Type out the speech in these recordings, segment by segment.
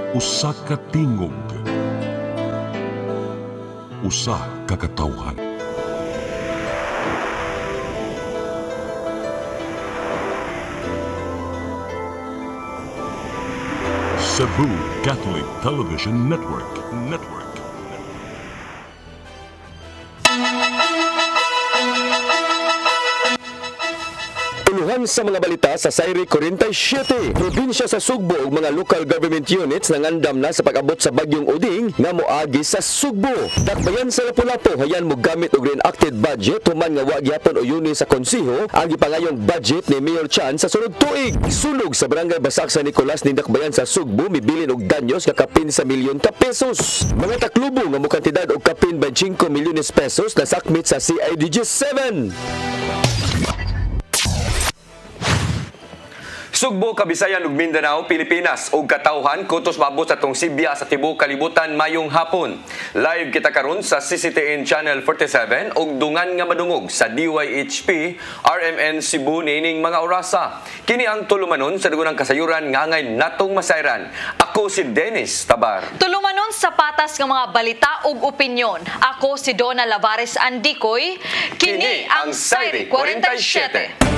Usa ka tingog, usa ka katawhan. Cebu Catholic Television Network. Tuluhan sa mga balita sa Sayri 47, probinsya sa Sugbo ug mga local government units nangandam na sa pag-abot sa bagyong Uding nga moagi sa Sugbo. Dakbayan sa Lapu-Lapu hayan mo gamit og reenacted budget human nga wa gyapon o yuni sa konseho ang gipangayong budget ni Mayor Chan sa sunod tuig. Sulog sa barangay Basak sa Nicolas ni Dakbayan sa Sugbo mibilin og danyos nga kapin sa milyon ka pesos. Mga taklubo nga mo kantidad og kapin 25 milyones pesos na sakmit sa CIDG 7. Sugbo, Kabisayan ug Mindanao, Pilipinas ug katawhan kutos maabot sa tong Sibya sa tibuok kalibutan mayong hapon. Live kita karon sa CCTN Channel 47 ug dungan nga madungog sa DYHP RMN Cebu nining mga orasa. Kini ang tulumanon sa dugunang kasayuran nga ngay natong masayran. Ako si Dennis Tabar. Tulumanon sa patas nga mga balita ug opinyon. Ako si Donna Lavares Andicoy. Kini ang Sayri 47.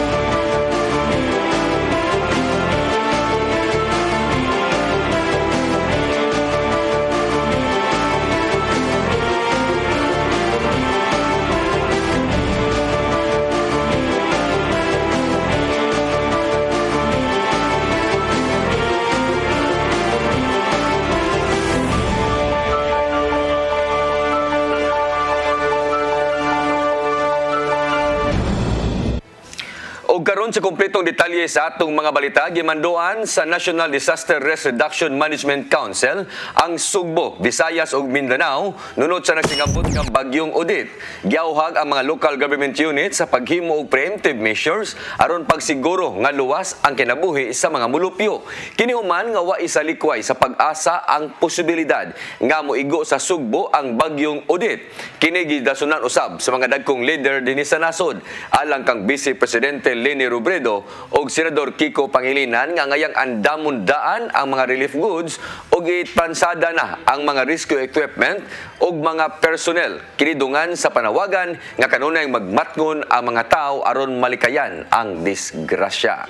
O karon sa kumpletong detalye sa atong mga balita, gimanduan sa National Disaster Risk Reduction Management Council ang Sugbo, Visayas ug Mindanao nunod sa nagsingabot nga bagyong Odette. Giauhag ang mga local government units sa paghimo og preemptive measures aron pagsiguro nga luwas ang kinabuhi sa mga mulupyo. Kini human nga wa isalikway sa pag-asa ang posibilidad nga moigo sa Sugbo ang bagyong Odette. Kini gidasunan usab sa mga dagkong leader dinhi sa nasod alang kang Vice Presidente Leni Robredo o Senador Kiko Pangilinan nga ngayang andamon daan ang mga relief goods o gipansada na ang mga rescue equipment o mga personnel. Kinidungan sa panawagan nga kanunay magmatngon ang mga tao aron malikayan ang disgrasya.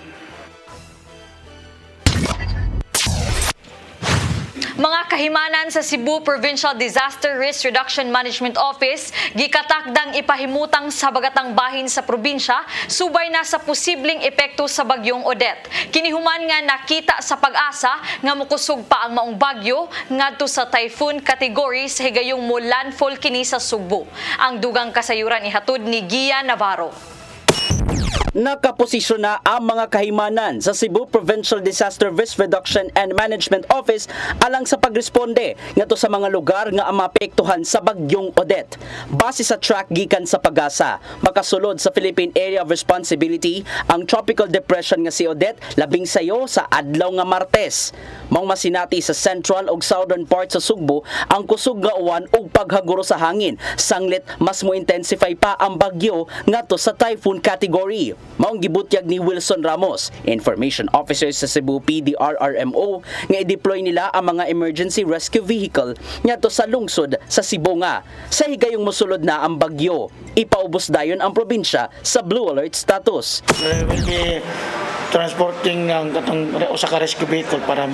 Mga kahimanan sa Cebu Provincial Disaster Risk Reduction Management Office gikatakdang ipahimutang sa bagatang bahin sa probinsya subay na sa posibleng epekto sa bagyong Odette. Kinihuman nga nakita sa pag-asa nga mokusog pa ang maong bagyo ngadto sa typhoon category sa higayong mo landfall kini sa Sugbo. Ang dugang kasayuran ihatod ni Gia Navarro. Nakaposisyon na ang mga kahimanan sa Cebu Provincial Disaster Risk Reduction and Management Office alang sa pagresponde ngadto sa mga lugar nga maapektuhan sa bagyong Odette. Base sa track gikan sa pag-asa, makasulod sa Philippine Area of Responsibility ang tropical depression nga si Odette labing sayo sa adlaw nga Martes. Maong masinati sa central ug southern part sa Sugbo ang kusog nga uwan ug paghaguro sa hangin, sanglit mas mo intensify pa ang bagyo ngadto sa typhoon category. Maong gibutyag ni Wilson Ramos, Information Officer sa Cebu PDRRMO, nga i-deploy nila ang mga emergency rescue vehicle ngadto sa lungsod sa Cebu nga. Sa higayong mosulod na ang bagyo, ipaubos dayon ang probinsya sa blue alert status. We will be transporting ang usa ka rescue vehicle para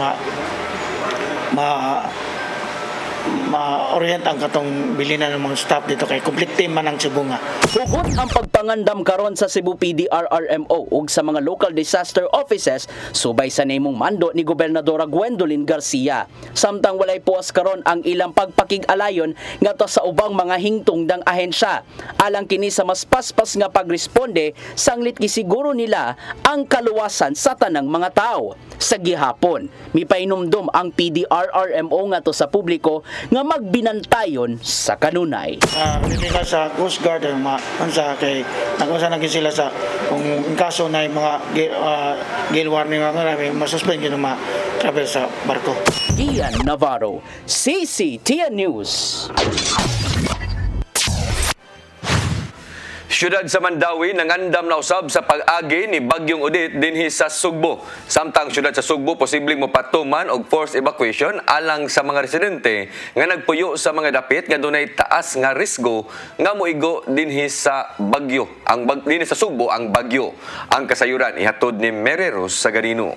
ma-orient ang katong bilinan ng mga staff dito kay complete team man ang Cebu nga. Hugot ang pagpangandam karon sa Cebu PDRRMO ug sa mga local disaster offices subay sa nimong mando ni Gobernadora Gwendolyn Garcia. Samtang walay puwas karon ang ilang pagpakig-alayon ngadto sa ubang mga hingtungdang ahensya. Alang kini sa mas paspas nga pagresponde, sanglit gisiguro nila ang kaluwasan sa tanang mga tao. Sa gihapon, mipainomdom ang PDRRMO ngadto sa publiko nga magbinantayon sa kanunay. Nila sa Coast Guard sa kay nagunsa na sila sa kung in kaso na mga gale warning nga masuspend yun mga travel sa barko. Ian Navarro, CCTN News. Syudad sa Mandawi nangandam na usab sa pag-agi ni Bagyong Odette dinhi sa Sugbo. Samtang syudad sa Sugbo posibleng mopatuman og forced evacuation alang sa mga residente nga nagpuyo sa mga dapit nga dunay taas nga risgo nga moigo dinhi sa bagyo. Dinhi sa Sugbo ang bagyo. Ang kasayuran ihatod ni Mereros sa Garino.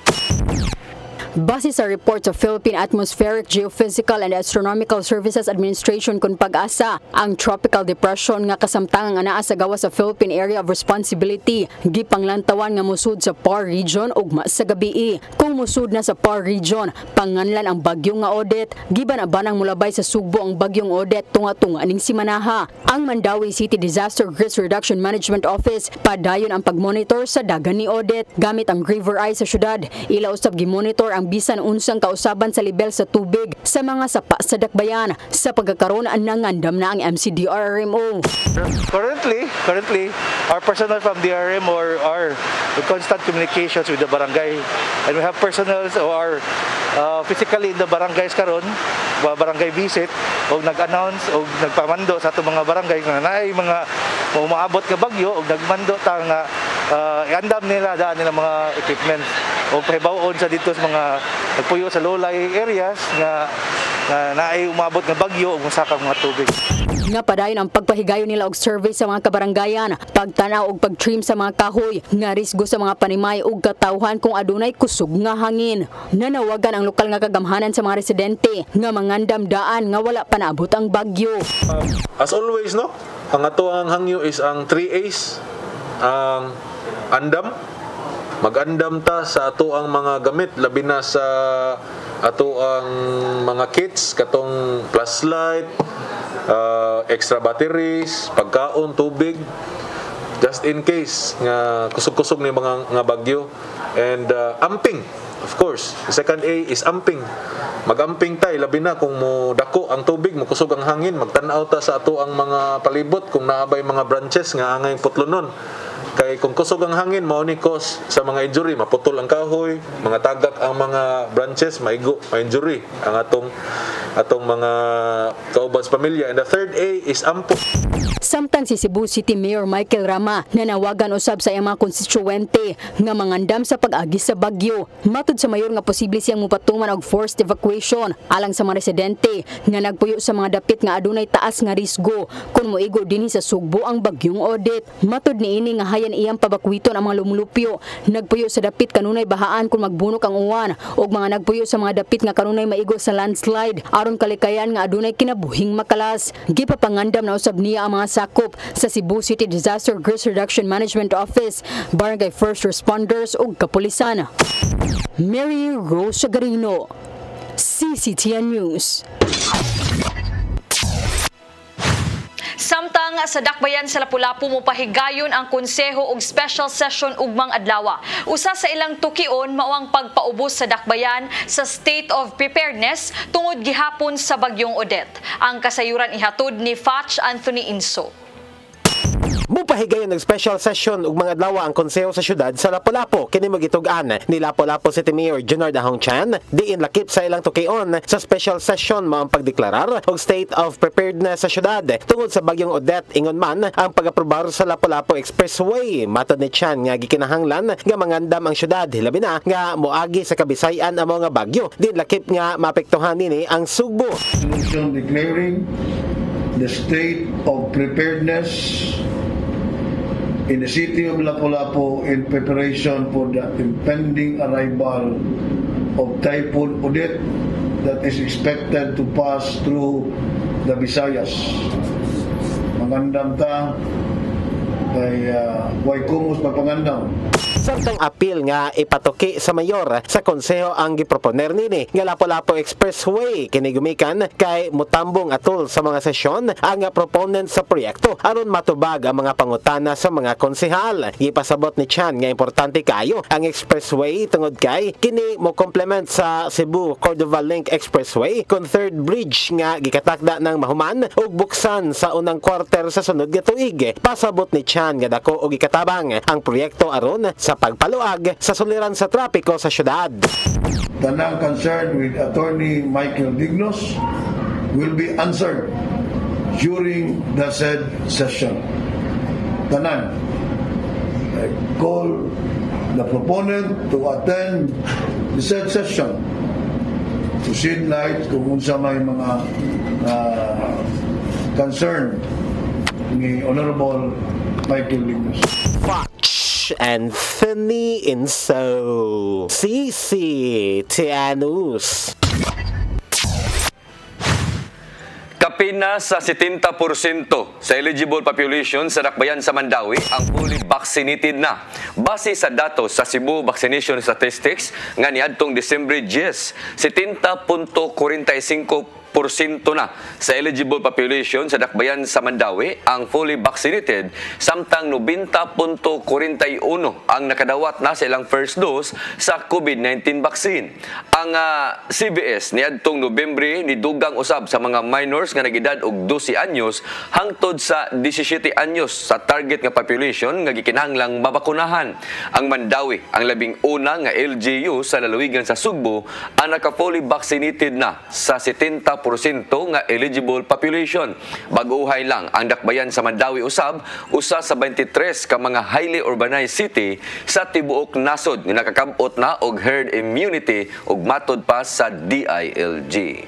Base sa report sa Philippine Atmospheric, Geophysical and Astronomical Services Administration kung pag-asa, ang tropical depression nga kasamtangang anaa sa gawas sa Philippine Area of Responsibility gipanglantawan nga musud sa PAR region ug sa gabii. Kung musud na sa PAR region, panganlan ang bagyo nga Odette, giban-abanang mulabay sa Sugbo ang bagyong Odette tunga-tunga ning simanaha. Ang Mandawi City Disaster Risk Reduction Management Office padayon ang pagmonitor sa dagan ni Odette gamit ang River Eye sa syudad. Ila usab gimonitor ang bisan unsang kausaban sa level sa tubig sa mga sapa sa dakbayan sa pagkakaroon nangandam na ang MCDRMO. Currently, our personnel from DRMO are in constant communications with the barangay, and we have personnel who are physically in the barangays karon, barangay visit, o nag-announce o nagpamando sa atong mga barangay nga naay mga umaabot nga bagyo o nagmando ta nga iandam nila daan nila mga equipment o pahibawon sa dito sa mga nagpuyo sa low-lying areas nga naay umabot nga bagyo o musakang mga tubig. Nga padayon ang pagpahigayon nila og survey sa mga kabaranggayan, pagtanaw og pagtrim sa mga kahoy, nga risgo sa mga panimay ug katawhan kung adunay kusog nga hangin. Nanawagan ang lokal nga kagamhanan sa mga residente nga mangandam daan nga wala pa naabot ang bagyo. As always, no, ang ato ang hangyo is ang 3A's, ang andam. Mag-andam ta sa ato ang mga gamit, labi na sa ato ang mga kits, katong flashlight, extra batteries, pagkaon, tubig, just in case nga kusog-kusog ni mga nga bagyo. And amping, of course. The second A is amping. Mag-amping tayo, labi na kung mo dako ang tubig, mo kusog ang hangin, magtanaw ta sa ato ang mga palibot kung naabay mga branches nga angay putlonon. Kay kung kusog ang hangin, mao ni cause sa mga injury, maputol ang kahoy, mga tagak ang mga branches, maigo, ma-injury ang atong mga kauban sa pamilya. And the third A is ampo. Samtang si Cebu City Mayor Michael Rama nanawagan usab sa iyang mga konstituente nga mangandam sa pag-agi sa bagyo. Matud sa mayor nga posible siyang mupatuman og forced evacuation alang sa mga residente nga nagpuyo sa mga dapit nga adunay taas nga risgo kung moigo dinhi sa Sugbo ang bagyong Odette. Matud niini nga hayan iyang pabakwiton ang mga lumulupyo, nagpuyo sa dapit kanunay bahaan kung magbunok ang uwan ug mga nagpuyo sa mga dapit nga kanunay maigo sa landslide aron kalikayan nga adunay kinabuhing makalas. Gipapangandam na usab niya ang mga sakop sa Cebu City Disaster Risk Reduction Management Office, barangay first responders ug kapulisan. Mary Rose Garino, CCTN News. Samtang sa dakbayan sa Lapu-Lapu mopahigayon ang konseho og special session ugmang adlaw. Usa sa ilang tukion mao ang pagpaubos sa dakbayan sa state of preparedness tungod gihapon sa bagyong Odette. Ang kasayuran ihatod ni Fatch Anthony Inso. Mupahigayon ng special session ug mga adlaw ang konseho sa syudad sa Lapu-Lapu. Kini magitug-an ni Lapu-Lapu City Mayor Junard Ahong Chan diin lakip sa ilang tukion sa special session mao ang pagdeklarar og state of preparedness sa syudad tungod sa bagyong Odette. Ingon man ang pag-aprobar sa Lapu-Lapu Expressway. Matod ni Chan nga gikinahanglan nga mangandam ang syudad labi na nga moagi sa Kabisayan ang mga bagyo. Diin lakip nga maapektuhan nini ang Sugbo. Declaring the state of preparedness in the city of Lapu-Lapu in preparation for the impending arrival of Typhoon Odette that is expected to pass through the Visayas. Mangandam ta kay Waikungos magpangandam. Samtang apil nga ipatuki sa mayor sa konseho ang giproponer nini nga Lapu-Lapu Expressway kini gumikan kay mutambong atol sa mga sesyon ang proponent sa proyekto aron matubag ang mga pangutana sa mga konsehal. Gipasabot ni Chan nga importante kayo ang expressway tungod kay kini mo complement sa Cebu Cordova Link Expressway kon third bridge nga gikatakda ng mahuman ug buksan sa unang quarter sa sunod nga tuig. Pasabot ni Chan nga dako og gikatabang ang proyekto aron sa pagpaluag sa suliran sa trapiko sa syudad. Tanang concerned with Attorney Michael Dignos will be answered during the said session. tanan. I call the proponent to attend the said session to shed light kung unsa may mga concern ni Honorable Michael Lignos. Fox Anthony Inso, Cici Tianus. Kapina sa 70% sa eligible population sa dakbayan sa Mandawi ang fully vaccinated na. Base sa datos sa Cebu Vaccination Statistics nga niadtong Disyembre 10, 70.45% na sa eligible population sa dakbayan sa Mandawi ang fully vaccinated, samtang 90.41 ang nakadawat na sa ilang first dose sa COVID-19 vaccine. Ang CBS niadtong Nobyembre nidugang usab sa mga minors nga nag-edad og 12 anyos hangtod sa 17 anyos sa target nga population nga gikinahanglang mabakunahan. Ang Mandawi ang labing una nga LGU sa lalawigan sa Sugbo ang naka-fully vaccinated na sa 70% nga eligible population. Baguhay lang ang dakbayan sa Mandawi usab, usa sa 23 ka mga highly urbanized city sa tibuok nasod nga nakakab-ot na og herd immunity ug matod pa sa DILG.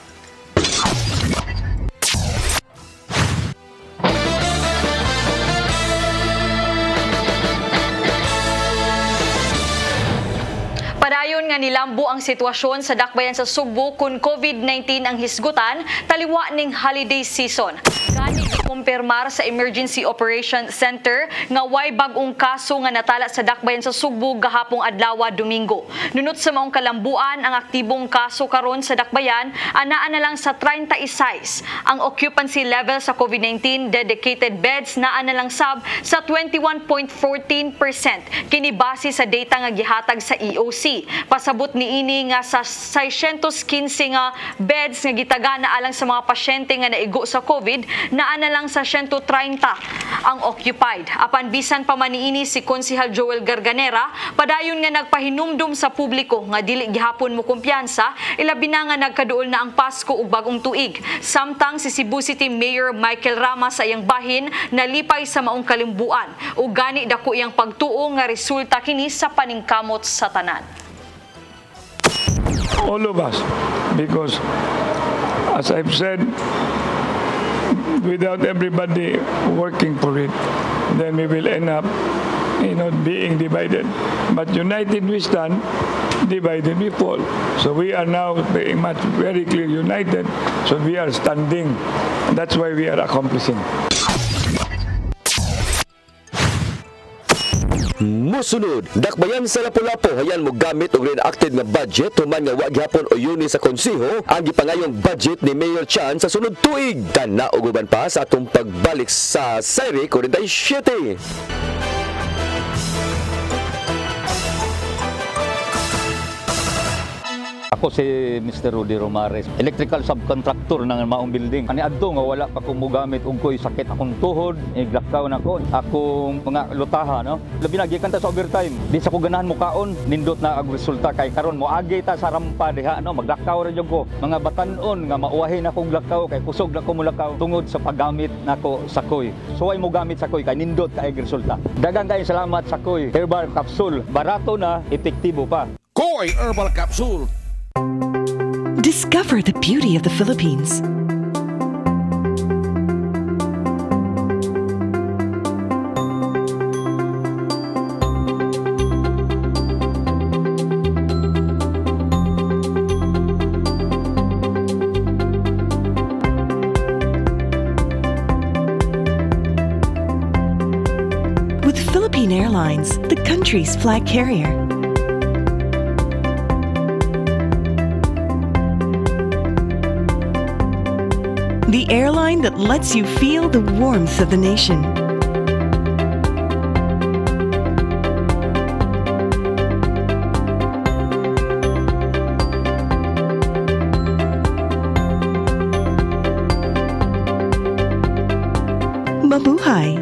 Padayon nga nilambo ang sitwasyon sa dakbayan sa Sugbo kung COVID-19 ang hisgutan taliwa ning holiday season. Gani ikumpirmar sa Emergency Operations Center nga way bag-ong kaso nga natala sa dakbayan sa Sugbo gahapong adlaw Domingo. Nunot sa maong kalambuan ang aktibong kaso karon sa dakbayan anaa na lang sa 36. Ang occupancy level sa COVID-19 dedicated beds naa na lang sab sa 21.14%. Kini base sa data nga gihatag sa EOC. Pasabot niini nga sa 615 nga beds nga gitagana alang sa mga pasyente nga naigo sa COVID, naa na lang sa 130 ang occupied. Apan bisan pa man niini si Konsehal Joel Garganera, padayon nga nagpahinumdum sa publiko nga dili gihapon mo kumpiyansa, ilabi na nga nagkaduol na ang Pasko ug bagong tuig. Samtang si Cebu City Mayor Michael Rama sa iyang bahin nalipay sa maong kalimbuan ug gani dako iyang pagtuo nga resulta kini sa paningkamot sa tanan. All of us, because as I've said, without everybody working for it, then we will end up, being divided. But united we stand, divided we fall. So we are now very much, very clear united. So we are standing. That's why we are accomplishing. Musunod, dakbayan sa Lapu-Lapu hayan mo gamit og reenacted nga budget human nga wa gihapon o yuni sa konseho ang gipangayong budget ni Mayor Chan sa sunod tuig. Kana og uban pa sa atong pagbalik sa Sayri 47. Ako si Mr. Rudy Romares, electrical subcontractor ng maong building. Ani adto nga wala pa ko mogamit og koy sakit akong tuhod, iglakaw na ko. Akong mga lutaha, no. Labi na gikan ta sa overtime. Di sa ko ganahan mo kaon, nindot na ang resulta kay karon moagi ta sa rampa diha, no. Maglakaw ra jud ko. Mga batan-on nga mauwahin akong lakaw kay kusog na ko mulakaw tungod sa paggamit nako sa koy. So ay mo gamit sa koy kay nindot kay resulta. Daghang kay salamat sa koy herbal capsule. Barato na, epektibo pa. Koy Herbal Capsule. Discover the beauty of the Philippines. With Philippine Airlines, the country's flag carrier. The airline that lets you feel the warmth of the nation. Mabuhay!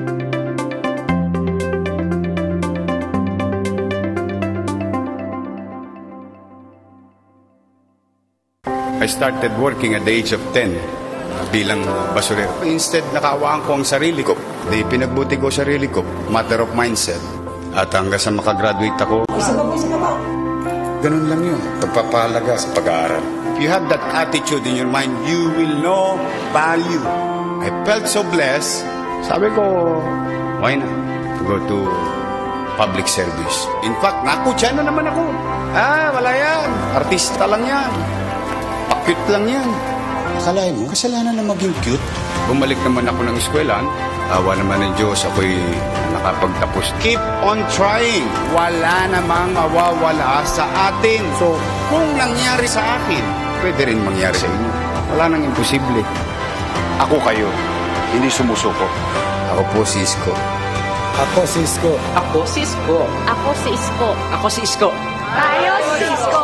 I started working at the age of 10. Bilang basurero. Instead, nakawaan ko ang sarili ko. Di pinagbuti ko sarili ko, matter of mindset. At hanggang sa makagraduate ako, ganun lang yun, pagpapahalaga sa pag-aaral. If you have that attitude in your mind, you will know value. I felt so blessed. Sabi ko, why not to go to public service? In fact, nakutya na naman ako. Wala yan. Artista lang yan. Pa-cute lang yan. Akalain mo, kasalanan na maging cute. Bumalik naman ako ng eskwelahan. Awa naman ng Diyos, ako'y nakapagtapos. Keep on trying. Wala namang mawawala sa atin. So, kung nangyari sa akin, pwede rin mangyari sa inyo. Wala nang imposible. Ako kayo, hindi sumusuko. Ako po si Isko. Ako si Isko. Ako si Isko. Ako si Isko. Ako si Isko. Tayo si Isko.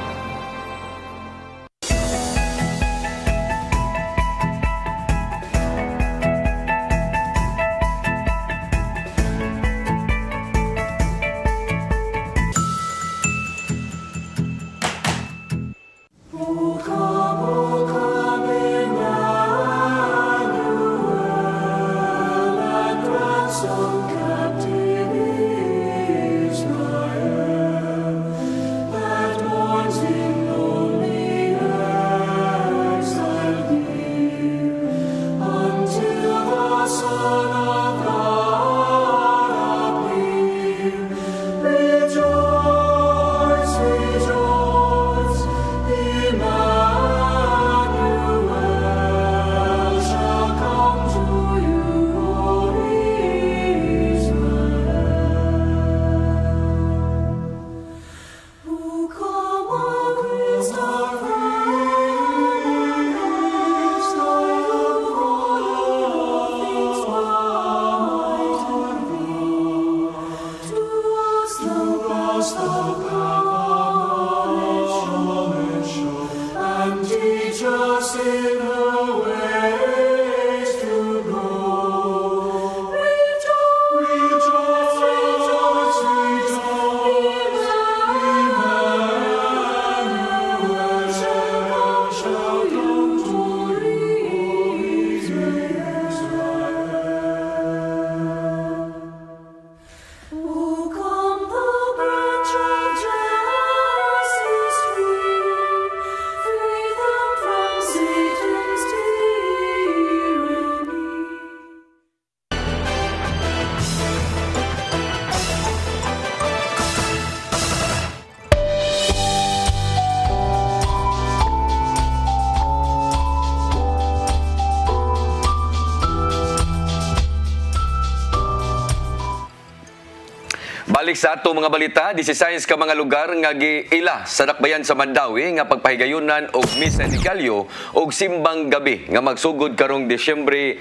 Balik sa ato mga balita, 16 ka mga lugar nga giila sa dakbayan sa Mandawi nga pagpahigayunan og misa ni Galyo og simbang gabi nga magsugod karong Disyembre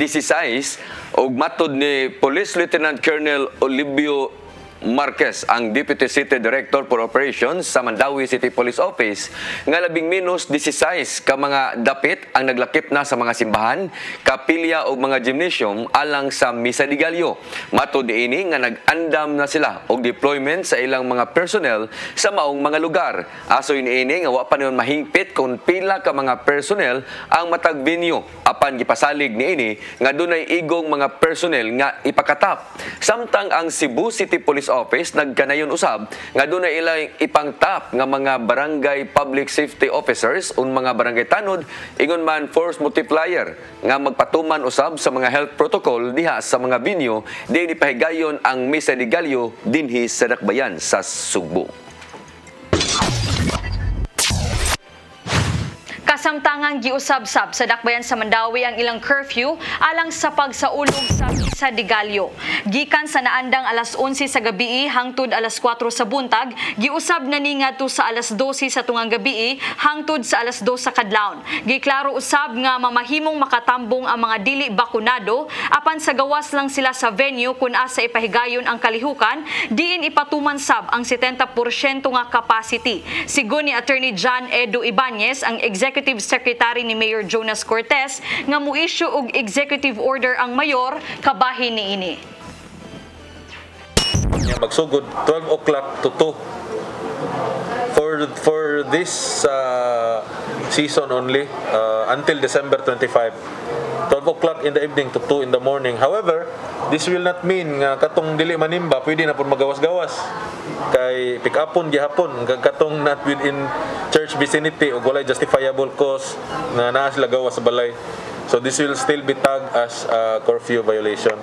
16 og matod ni Police Lieutenant Colonel Olivio Marquez, ang Deputy City Director for Operations sa Mandawi City Police Office, nga labing minus 16 ka mga dapit ang naglakip na sa mga simbahan, kapilya o mga gymnasium alang sa Misa de Gallo. Matod niini nga nag-andam na sila og deployment sa ilang mga personnel sa maong mga lugar. Asoy niini nga wa pa niyon mahingpit kung pila ka mga personnel ang matag venue, apan gipasalig niini nga dunay igong mga personnel nga ipakatap. Samtang ang Cebu City Police Office nagkanayon usab nga dunay ilang ipangtap nga mga barangay public safety officers un mga barangay tanod ingon man force multiplier nga magpatuman usab sa mga health protocol diha sa mga venue di ipahigayon ang Misa de Gallo dinhi sa dakbayan sa Sugbo. Kasamtangang giusab-sab sa dakbayan sa Mandawi ang ilang curfew alang sa pagsaulog sa Misa de Gallo. Gikan sa naandang alas 11 sa gabi hangtod alas 4 sa buntag, giusab na ni ngadto sa alas 12 sa tungang gabi hangtod sa alas 2 sa kadlawon. Giklaro usab nga mamahimong makatambong ang mga dili bakunado apan sa gawas lang sila sa venue kun asa ipahigayon ang kalihukan, diin ipatuman sab ang 70% nga capacity. Sigon ni Attorney John Edu Ibanez, ang Executive Secretary ni Mayor Jonas Cortez, nga mu-issue og executive order ang mayor kabahin niini. Magsugod 12 o'clock to 2 for this season only until December 25. 12 o'clock in the evening to 2 in the morning. However, this will not mean nga katong dili manimba pwede na pud magawas-gawas. Kay pick upon gihapon katong not within church vicinity o walay justifiable cause na naa sila gawas sa balay. So this will still be tagged as a curfew violation.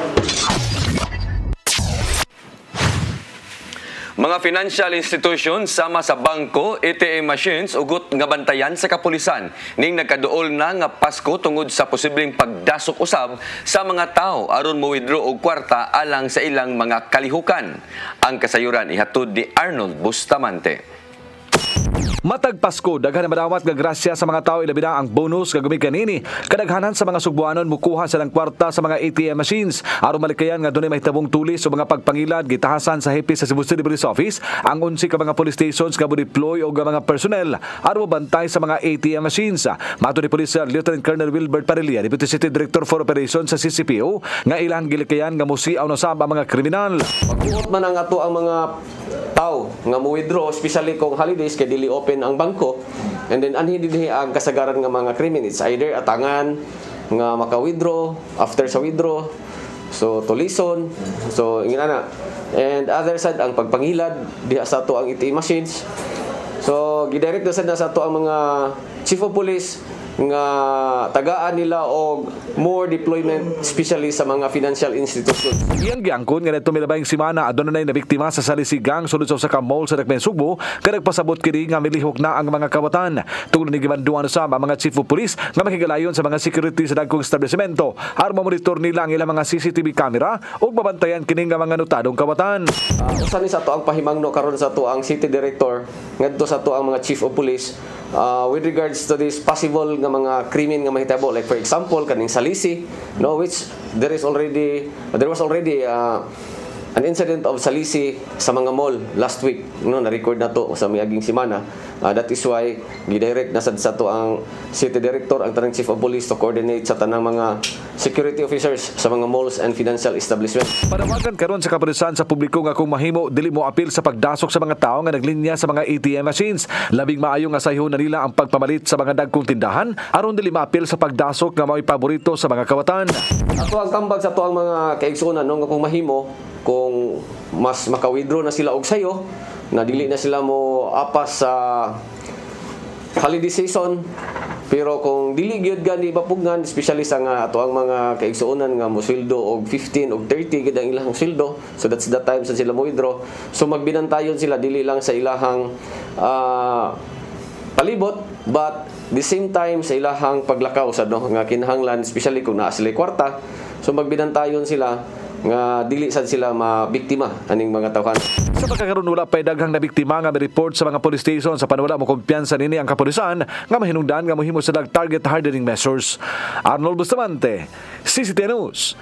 Mga financial institution sama sa bangko, ATM machines ugot nga bantayan sa kapulisan ning nagkaduol na nga Pasko tungod sa posibleng pagdasok usab sa mga tao aron mo withdraw og kwarta alang sa ilang mga kalihukan. Ang kasayuran ihatod ni Arnold Bustamante. Matag Pasko, daghan na madawat nga grasya sa mga tao ilabi na ang bonus nga gumi kanini. Kadaghanan sa mga Sugbuanon mukuha silang kwarta sa mga ATM machines aron malikayan nga dunay mahitabong tulis o mga pagpangilad gitahasan sa hepe sa Cebu City Police Office ang 11 ka mga police stations nga mo-deploy og mga personnel aron mabantay sa mga ATM machines. Matud ni Police Lieutenant Colonel Wilbert Parilla, Deputy City Director for Operations sa CCPO, nga ilang gilikayan nga musiaw na sab ang mga kriminal. Pagbuot man ang ato ang mga tao nga mo-withdraw, especially kung holidays kay dili open ang bangko, and then anhin dinhi ang kasagaran nga mga krimen. It's either atangan nga maka-withdraw, after sa withdraw, so tulison, so ingin ana. And other side ang pagpangilad diha sa ato ang ATM machines. So gidirect na sa ato ang mga chief of police nga tagaan nila og more deployment especially sa mga financial institutions. Iyang giangkon nga nito milabayng semana adunay na biktima sa salisigang sulod sa ka mall sa Dakbayan, Sugbo, kada pasabot kini nga milihok na ang mga kawatan. Tungod ni gibanduan sa mga chief of police nga makigalayon sa mga security sa dagkong establishmento aron mamonitor nila ang ilang mga CCTV camera ug mabantayan kini nga mga notadong kawatan. Usa ni sa to ang pahimangno karon sa to ang city director ngadto sa to ang mga chief of police with regards to this possible nga mga krimen nga mahitabo, like for example kaning salisi, no, which there was already an incident of salisi sa mga mall last week, no, na-record na to sa miaging semana. That is why gidirect na sa to ang city director, ang tanang chief of police to coordinate sa tanang mga security officers sa mga malls and financial establishments. Panawagan karon sa kapulisan sa publiko nga kung mahimo dili mo apil sa pagdasok sa mga tao nga naglinya sa mga ATM machines. Labing maayo nga sayhon na nila ang pagpamalit sa mga dagkong tindahan aron dili maapil sa pagdasok nga mao'y paborito sa mga kawatan. Ato ang kambag sa to ang mga kaigsuonan, no, nga kung mahimo, kung mas maka-withdraw na sila og sayo, na dili na sila mo apas sa holiday season, pero kung dili gyud gani mapugnan, especially sa nga ato ang mga kaigsuonan nga mo sweldo og 15 og 30 gid ang ilang sweldo, so that's the time sa sila mo withdraw. So magbinantayon sila dili lang sa ilahang palibot, but the same time sa ilahang paglakaw sa, no, nga kinahanglan, especially kung naa sila kwarta, so magbinantayon sila nga dili sad sila mabiktima aning mga tawhan. Sa pagkakaroon wala pay daghang nabiktima nga mi-report sa mga police station sa panwala mo kumpiyansa nini ang kapulisan nga mahinungdan nga mohimo sa target hardening measures. Arnold Bustamante, CCTV News.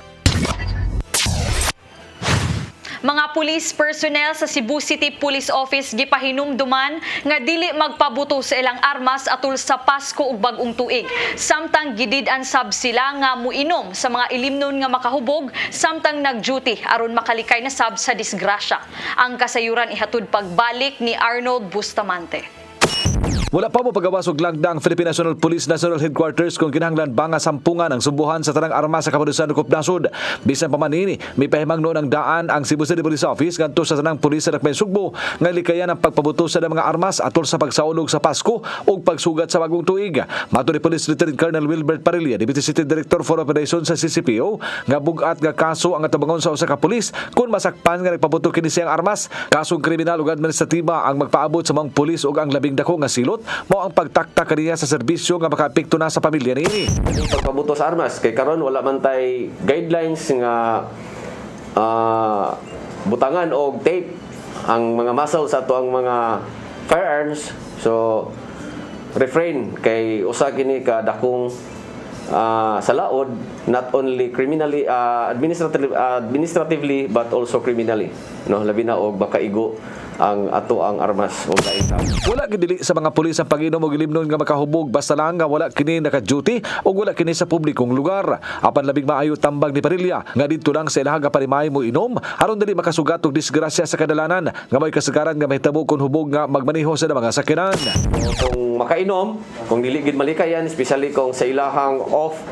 Mga police personnel sa Cebu City Police Office gipahinumduman nga dili magpabuto sa ilang armas atul sa Pasko ug bag-ong tuig. Samtang gidid-an sab sila nga muinom sa mga ilimnon nga makahubog samtang nag-duty aron makalikay na sab sa disgrasya. Ang kasayuran ihatod pagbalik ni Arnold Bustamante. Wala pa mo pagawas og langdang Philippine National Police National Headquarters kung kinahanglan ba nga sampungan ang subuhan sa tanang armas sa kapulisan ug nasod. Bisan pa man ini, may pahimangno ng daan ang Cebu City Police Office ngadto sa tanang pulis sa Dakbayan, Sugbo nga likayan ang pagpabuto sa mga armas atol sa pagsaulog sa Pasko ug pagsugat sa bagong tuig. Matud ni Police Lieutenant Colonel Wilbert Parilla, Deputy City Director for Operations sa CCPO, nga bugat nga kaso ang atabangon sa usa ka pulis kung masakpan nga nagpabuto kini siyang armas. Kasong kriminal ug administratiba ang magpaabot sa mga pulis ug ang labing dako nga silot mao ang pagtaktak kaniya sa serbisyo nga makaapekto na sa pamilya niini. Pagpabuto sa armas kay karon wala man tay guidelines nga butangan og tape ang mga muscle sa ato ang mga firearms, so refrain kay usa kini ka dakong sa laod, not only criminally administratively but also criminally, no, labi na og makaigo ang ato ang armas o daita. Wala gidili sa mga pulis ang pag-inom og ilimnon nga makahubog basta lang nga wala kini naka-duty o wala kini sa publikong lugar. Apan labing maayo tambag ni Parilla nga didto lang sa ilaha parimay mo inom aron dili makasugat og disgrasya sa kadalanan nga may kasagaran nga mahitabo kun hubog nga magmaneho sa mga sakyanan. Kung makainom, kung dili gid malikayan, especially kung sa ilahang off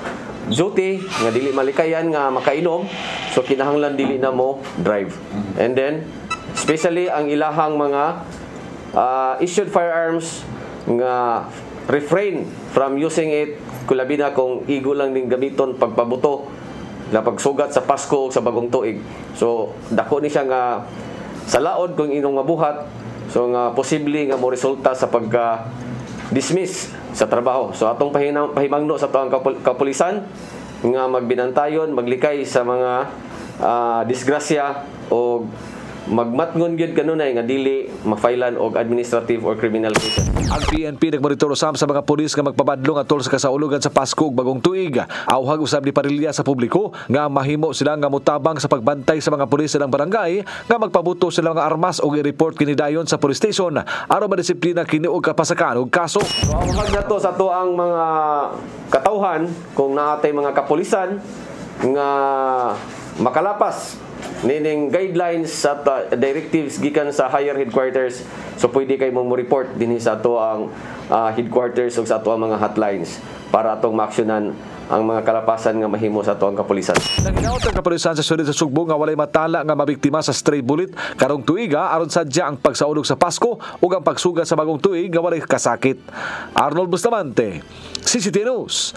duty nga dili malikayan nga makainom, so kinahanglan dili na mo drive. And then especially ang ilahang mga issued firearms nga refrain from using it, kulabi na kung igo lang ning gamiton pagpabuto na pagsugat sa Pasko o sa bagong tuig. So dako ni siya nga sa laod kung inong mabuhat, so nga posible nga mo resulta sa pagka dismiss sa trabaho. So atong pahimangno sa tuang kapulisan nga magbinantayon, maglikay sa mga disgrasya o magmatngon gyud kanunay nga dili mafailan og administrative or criminal cases. Ang PNP nagmonitor usab sa mga pulis nga magpabadlong atol sa kasaulugan sa Pasko ug bagong tuig. Awhag usab ni parilya sa publiko nga mahimo sila nga mutabang sa pagbantay sa mga pulis sa barangay nga magpabuto sila nga armas ug i-report kini dayon sa police station aron madisiplina kini og kapasakan og kaso. So awhag nato sa tuang mga katawhan kung naatay mga kapulisan nga makalapas nining guidelines at directives gikan sa higher headquarters, so pwede kay mo report dinhi sa ato ang headquarters ug sa ato ang mga hotlines para atong maaksyonan ang mga kalapasan nga mahimo sa ato ang kapulisan. Naginaot ang kapulisan sa syudad sa Sugbo nga walay matala nga mabiktima sa stray bullet karong tuiga aron sadya ang pagsaulog sa Pasko ug ang pagsuga sa bagong tuig nga walay kasakit. Arnold Bustamante, CCTV News.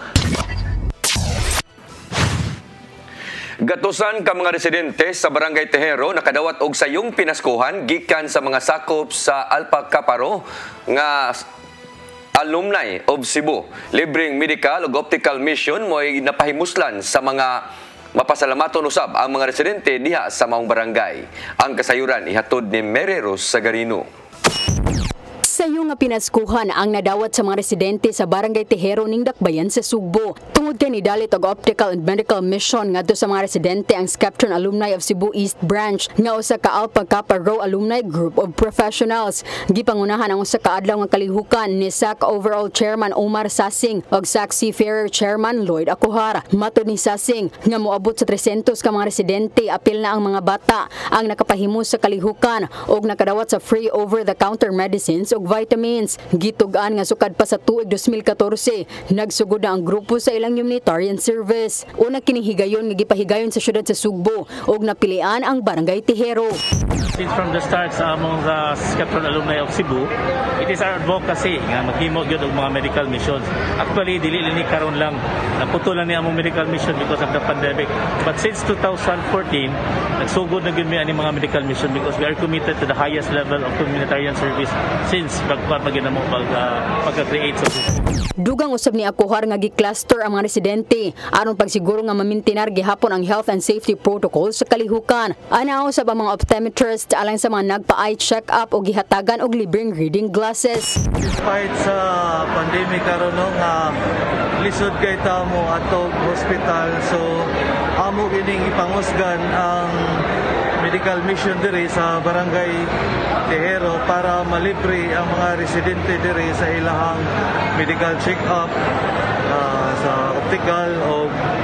Gatusan ka mga residente sa Barangay Tejero nakadawat og sayong pinaskuhan gikan sa mga sakop sa Alpha Kaparo nga alumni of Cebu. Libreng medical ug optical mission mo'y napahimuslan sa mga mapasalamaton usab ang mga residente diha sa maong barangay. Ang kasayuran ihatod ni Mereros Sagarino. Sayo nga pinaskuhan ang nadawat sa mga residente sa Barangay Tejero ning Dakbayan sa Sugbo. Tungod kay nidalit og optical and medical mission ngadto sa mga residente ang Skeptron Alumni of Cebu East Branch nga usa ka Alpha Kappa Rho Alumni Group of Professionals. Gipangunahan ang usa ka adlaw nga kalihukan ni SAC Overall Chairman Omar Sasing ug SAC Seafarer Chairman Lloyd Akuhar. Matod ni Sasing nga moabot sa 300 ka mga residente, apil na ang mga bata ang nakapahimo sa kalihukan ug nakadawat sa free over-the-counter medicines ug vitamins. Gitugan nga sukad pa sa tuig 2014, nagsugod na ang grupo sa ilang humanitarian service. Una kining higayon nga gipahigayon sa syudad sa Sugbo ug napilian ang Barangay Tejero. Since from the start sa among Skeptron Alumni of Cebu, it is our advocacy nga maghimo gyud og mga medical missions. Actually dili ni karon lang naputulan ni among medical mission because of the pandemic. But since 2014, nagsugod na gyud mi ani mga medical mission because we are committed to the highest level of humanitarian service since pagpapagin mo pagka-create sa Dugang usab ni Akuhar nga gi-cluster ang mga residente aron pagsiguro nga mamintinar gihapon ang health and safety protocols sa kalihukan. Anaw usab ang mga optometrist alang sa mga nagpa-eye check-up o gihatagan og libreng reading glasses. Despite sa pandemic karon nga lisod kay ta mo atog hospital, so amo gining ipangusgan ang medical mission diri sa Barangay Tejero para malibre ang mga residente diri sa ilahang medical check-up sa optical o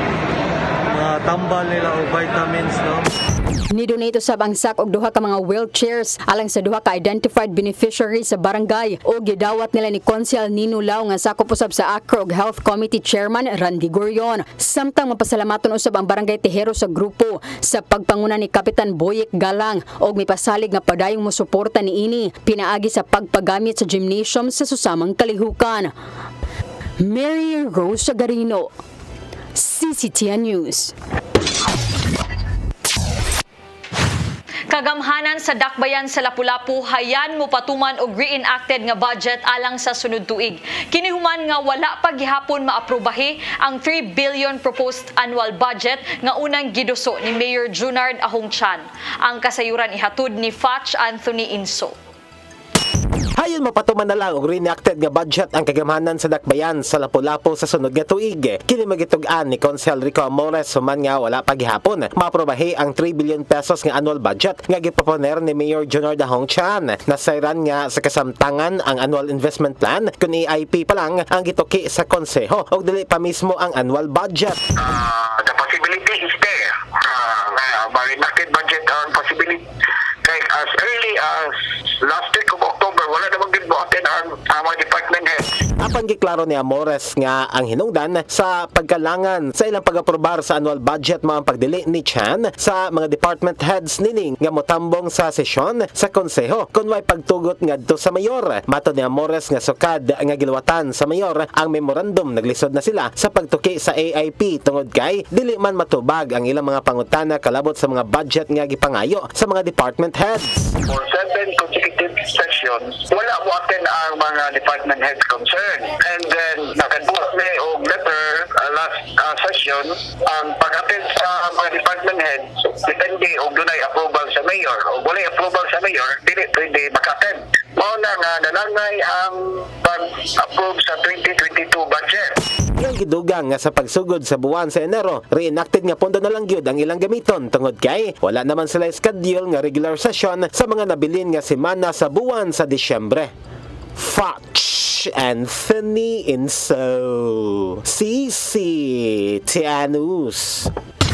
mga tambal nila o vitamins, no? Nidonate usab ang SAC og duha ka mga wheelchairs alang sa duha ka identified beneficiaries sa barangay o gidawat nila ni Konsel Nino Lao nga sakop usab sa ACROG Health Committee Chairman Randy Gorion. Samtang mapasalamaton usab ang Barangay Tejero sa grupo sa pagpanguna ni Kapitan Boyek Galang og mipasalig nga padayong mosuporta niini pinaagi sa pagpagamit sa gymnasium sa susamang kalihukan. Mary Rose Sagarino, CCTV News. Kagamhanan sa Dakbayan sa Lapu-Lapu hayan mo patuman og reenacted nga budget alang sa sunod tuig. Kini human nga wala pa gihapon maaprubahi ang 3 billion proposed annual budget nga unang giduso ni Mayor Junard Ahongchan. Ang kasayuran ihatod ni Fatch Anthony Inso. Hayon mapatuman na lang og reenacted nga budget ang kagamhanan sa Dakbayan sa Lapu-Lapu sa sunod nga tuig. Kini magitug-an ni Consel Rico Amores human nga wala pa gihapon maaprobahi ang 3 billion pesos nga annual budget nga giproponer ni Mayor Junard Ahongchan. Nasayran nga sa kasamtangan ang annual investment plan kun EIP pa lang ang gituki sa konseho og dili pa mismo ang annual budget. The possibility is there. Reenacted budget possibility as early as last week of October, wala namang ginbuhatin ang mga department heads. Apan giklaro ni Amores nga ang hinungdan sa pagkalangan sa ilang pag-aprobar sa annual budget mga pagdili ni Chan sa mga department heads nining nga motambong sa sesyon sa konseho kun way pagtugot ngadto sa mayor. Matod ni Amores nga sukad nga giluwatan sa mayor ang memorandum, naglisod na sila sa pagtuki sa AIP tungod kay dili man matubag ang ilang mga pangutana kalabot sa mga budget nga gipangayo sa mga department heads. For 7 consecutive sessions, wala mo attend ang mga department heads concerned. And then, nakaduwa may og letter last session, ang pag-attend sa mga department heads, depende og dunay approval sa mayor. O walay approval sa mayor, dili pwede maka-attend. Mao na nga nanangay ang pag-approve sa 2022 budget. Yung gidugang nga sa pagsugod sa buwan sa Enero, reenacted nga pondo na lang gyud ang ilang gamiton tungod kay wala naman sila schedule nga regular session sa mga nabilin nga semana sa buwan sa Disyembre. Fox Anthony Inso, CC Tianus.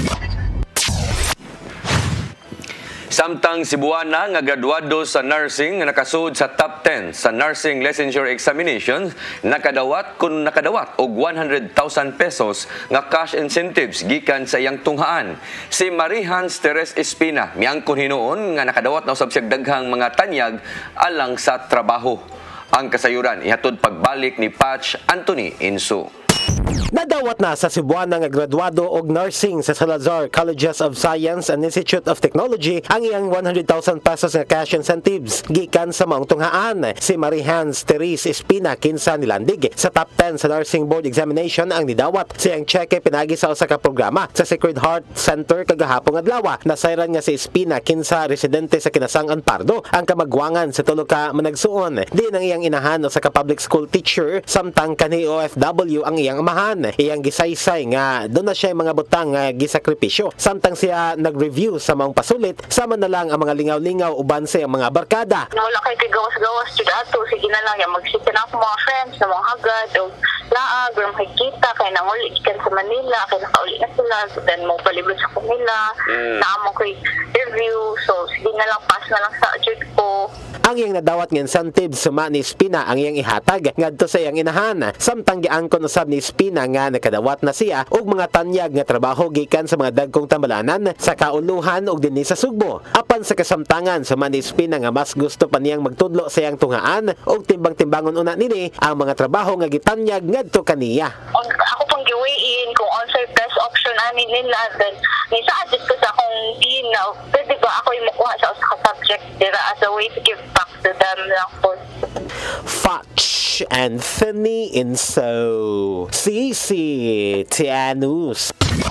Samtang Cebuana nga graduado sa nursing nga nakasud sa top 10 sa nursing licensure examination, nakadawat og 100,000 pesos nga cash incentives gikan sa iyang tunghaan. Si Marihans Teres Espina miangkon hinuon nga nakadawat na usab siyang daghang mga tanyag alang sa trabaho. Ang kasayuran ihatod pagbalik ni Patch Anthony Inso. Nadawat na sa Cebuana nga graduado og nursing sa Salazar Colleges of Science and Institute of Technology ang iyang 100,000 pesos nga cash incentives gikan sa maong tunghaan. Si Marihans Teres Espina kinsa nilandig sa top 10 sa nursing board examination ang nidawat. Siyang cheque pinagi sa usa ka programa sa Sacred Heart Center kagahapon adlaw. Nasayran nga si Espina kinsa residente sa Kinasangan Pardo ang kamagwangan sa tulo ka managsuon. Di nang iyang inahan sa ka public school teacher samtang kani OFW ang iyang amahan. Iyang gisaysay nga doon na siya mga butang nga gisakripisyo. Samtang siya nag-review sa mga pasulit, sama na lang ang mga lingaw-lingaw uban sa mga barkada. Wala kay gawas-gawas jud ato, sige na lang magsita na ako mga friends na mga hagad o laag or makikita kay nanguli ikan sa Manila kay nakauli na sila, so then mo palibot sa kanila na amo ko'y review, so sige na lang pass na lang sa jud ko. Ang iyang nadawat ng incentives suma ni Espina ang iyang ihatag ngadto sa iyang inahan. Samtang giangkon usab ni Espina nga nakadawat na siya og mga tanyag nga trabaho gikan sa mga dagkong tambalanan sa kauluhan ug dinhi sa Sugbo. Apan sa kasamtangan suma ni Espina nga mas gusto pa niyang magtudlo sa iyang tunghaan og timbang-timbangon una nini ang mga trabaho nga gitanyag ngadto kaniya. Ako pang giwein kung on-site best option ani nila, then ni-suggest ko sa akong dean na pwede ba ako imukuha sa usa ka subject dira as a way to give back to them lang po. Fox Anthony Inso, CC Tianus.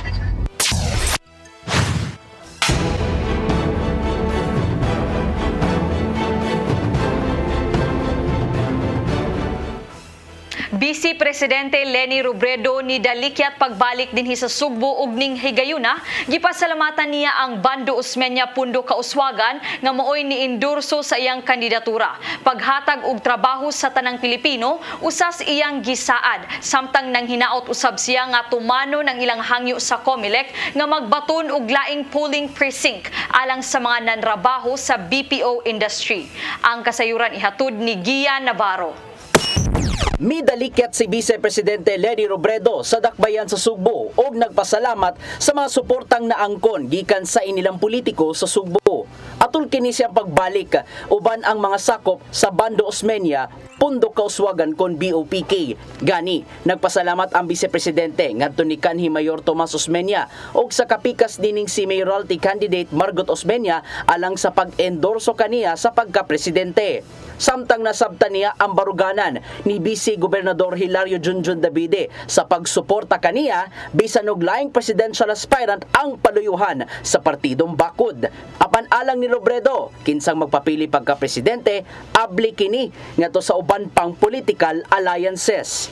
Vice Presidente Leni Robredo ni dalikyat pagbalik dinhi sa Sugbo ug ning higayuna, gipasalamatan niya ang Bando Osmeña Pundo Kauswagan nga mooy niendorso sa iyang kandidatura. Paghatag og trabaho sa tanang Pilipino, usas iyang gisaad samtang nang hinaot usab siya nga tumano ng ilang hangyo sa COMELEC nga magbaton og laing polling precinct alang sa mga nanrabaho sa BPO industry. Ang kasayuran ihatod ni Gian Navarro. Midalikyat si Vice Presidente Leni Robredo sa dakbayan sa Sugbo og nagpasalamat sa mga suportang naangkon gikan sa inilang politiko sa Sugbo. Atul kini siyang pagbalik uban ang mga sakop sa Bando Osmeña Pundo Kauswagan kon BOPK. Gani, nagpasalamat ang Vice Presidente ngadto ni kanhi Mayor Tomas Osmeña og sa kapikas dining si Mayoralty candidate Margot Osmeña alang sa pag-endorso kaniya sa pagka-presidente. Samtang nasabtan niya ang baruganan ni Vice Gobernador Hilario Junjun Davide sa pagsuporta kaniya bisan og laing presidential aspirant ang paluyuhan sa partidong bakod. Apan alang ni Robredo kinsang magpapili pagka-presidente, abli kini ngadto sa uban pang political alliances.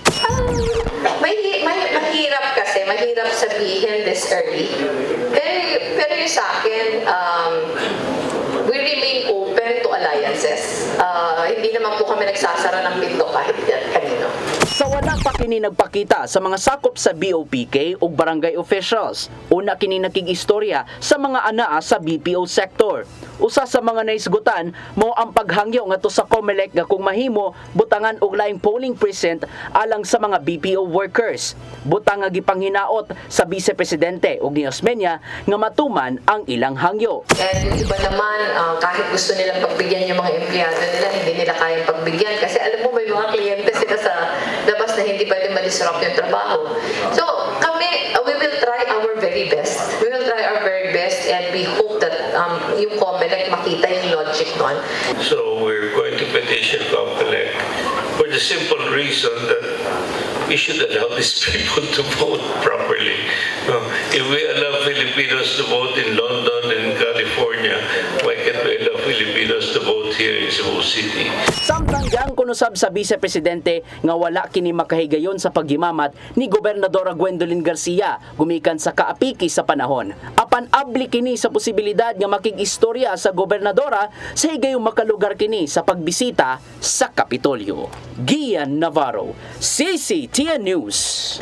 Mahirap kasi, mahirap sabihin this early. Pero yung sa akin, we remain open to alliances. Hindi naman po kami nagsasara ng pinto kahit kanino. Sa wala pa kini nagpakita sa mga sakop sa BOPK ug barangay officials, una kini nakig-istorya sa mga anaa sa BPO sector. Usa sa mga naisgutan mo ang paghangyo ngadto sa COMELEC nga kung mahimo butangan og laing polling precinct alang sa mga BPO workers. Butang nga gipanghinaot sa Vice Presidente og ni Osmeña nga matuman ang ilang hangyo. And iba naman, kahit gusto nilang pagbigyan yung mga empleyado nila, hindi nila kayang pagbigyan. Kasi alam mo, may mga kliyente sila sa labas na hindi pwede ma-disrupt yung trabaho. So, kami, we will try our very best. We will try our very best and we hope that yung COMELEC makita yung logic nun. So, we're going to petition COMELEC for the simple reason that we should allow these people to vote properly. If we allow Filipinos to vote in London and California, why can't we allow Filipinos to vote here in Cebu City? Samtang yang kunusab sa Vice Presidente nga wala kini makahigayon sa paghimamat ni Gobernadora Gwendolyn Garcia gumikan sa kaapiki sa panahon. Apan abli kini sa posibilidad nga makig-istorya sa gobernadora sa higayong makalugar kini sa pagbisita sa Kapitolyo. Gian Navarro, CCTN News.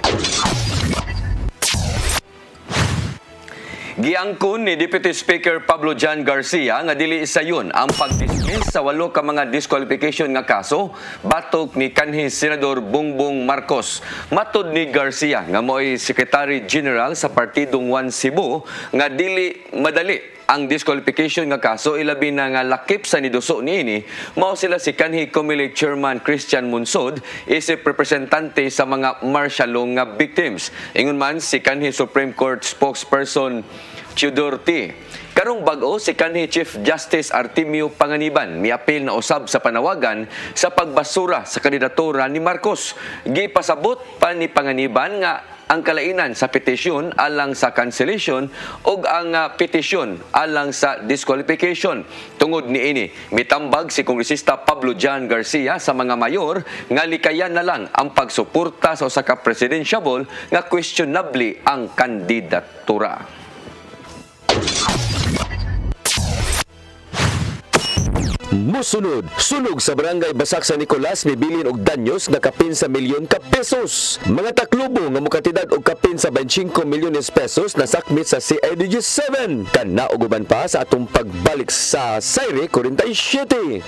Giangkon ni Deputy Speaker Pablo Jan Garcia nga dili sayon ang pag-dismiss sa 8 ka mga disqualification nga kaso batok ni kanhi Senador Bongbong Marcos. Matud ni Garcia nga mo'y Secretary General sa Partidong 1 Cebu nga dili madali ang disqualification nga kaso ilabi na nga lakip sa niduso niini mao sila si kanhi COMELEC Chairman Christian Munsod isip representante sa mga martial law nga victims. Ingon man si kanhi Supreme Court spokesperson Theodore T. Karong bag-o si kanhi Chief Justice Artemio Panganiban miapil na usab sa panawagan sa pagbasura sa kandidatura ni Marcos. Gipasabot pa ni Panganiban nga ang kalainan sa petisyon alang sa cancellation o ang petisyon alang sa disqualification. Tungod niini, mitambag si Kongresista Pablo Jan Garcia sa mga mayor nga likayan na lang ang pagsuporta sa usa ka presidentiable nga questionably ang kandidatura. Musunod, sunog sa barangay Basak San Nicolas mibilin og danyos na kapin sa milyon ka pesos. Mga taklubo nga mukatidad og kapin sa 25 milyones pesos na sakmit sa CIDG 7. Kana og uban pa sa atong pagbalik sa Sayre 47.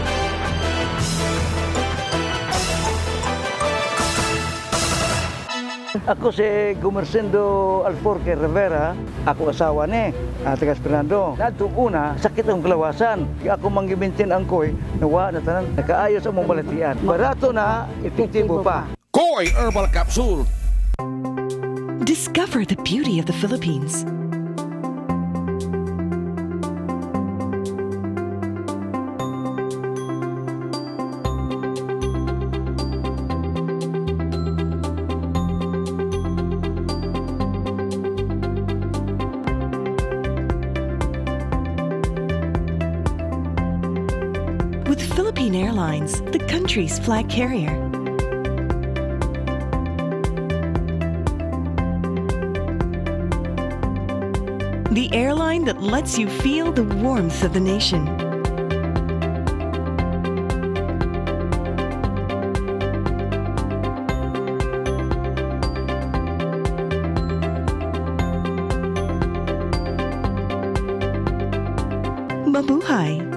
Ako si Gumersindo Alforque Rivera, ako asawa ni Tagas Fernando. Nadto una, sakit ang kalawasan. Ako manggibintin ang koy, nawa na tanan, nakaayos ang mong balatian. Barato na, epektibo pa. Koy Herbal Capsule. Discover the beauty of the Philippines. With Philippine Airlines, the country's flag carrier. The airline that lets you feel the warmth of the nation. Mabuhay!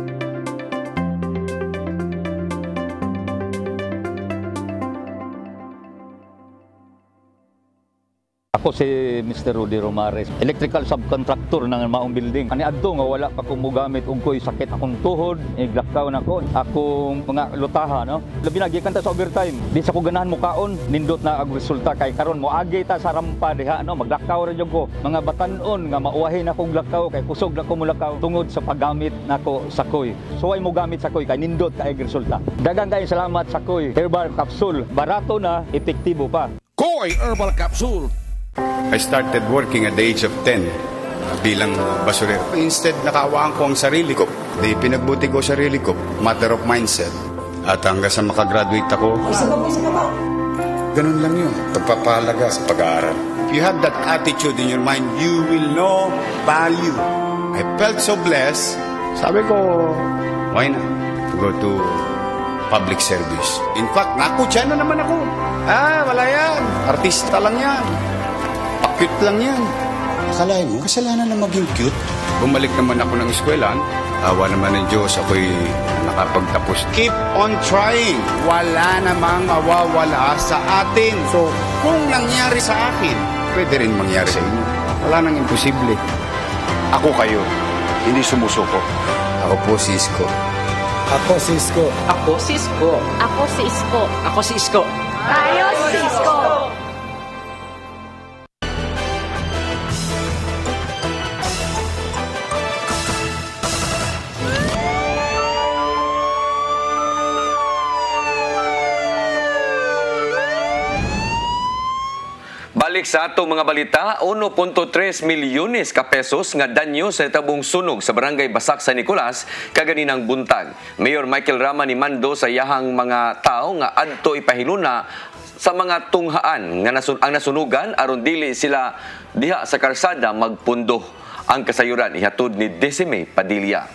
Ako si Mr. Rudy Romares, electrical subcontractor ng maong building. Ani adto nga wala pa ko mogamit og koy sakit akong tuhod, iglakaw na ko. Akong mga lutaha no. Labi na gikan ta sa overtime. Di sa ko ganahan mo kaon, nindot na ang resulta kay karon moagi ta sa rampa diha no, maglakaw ra jud ko. Mga batan-on nga mauwahin akong lakaw kay kusog na ko mulakaw tungod sa paggamit nako sa koy. Suway mo gamit sa koy kay nindot kay resulta. Daghang kay salamat sa koy Herbal Capsule. Barato na, epektibo pa. Koy Herbal Capsule. I started working at the age of 10 bilang basurero. Instead, nakawaan ko ang sarili ko. Di pinagbuti ko sarili ko. Matter of mindset. At hanggang sa makagraduate ako, ganun lang yun. Pagpapahalaga sa pag-aaral. If you have that attitude in your mind, you will know value. I felt so blessed. Sabi ko, why not go to public service? In fact, nakutya na naman ako. Wala yan. Artista lang yan. Cute lang yan. Akalain mo, kasalanan na maging cute. Bumalik naman ako ng eskwelahan. Awa naman ng Diyos, ako'y nakapagtapos. Keep on trying. Wala namang mawawala sa atin. So, kung nangyari sa akin, pwede rin mangyari sa inyo. Wala nang imposible. Ako kayo, hindi sumusuko. Ako po si Isko. Ako si Isko. Ako si Isko. Ako si Isko. Ako si Isko. Tayo si Isko. Balik sa atong mga balita, 1.3 milyones ka pesos nga danyo sa tabong sunog sa barangay Basak sa Nicolas kaganinang buntag. Mayor Michael Rama ni mando sa iyahang mga tao nga adto ipahiluna sa mga tunghaan nga ang nasunugan aron dili sila diha sa karsada magpundo. Ang kasayuran ihatod ni Decime Padilla.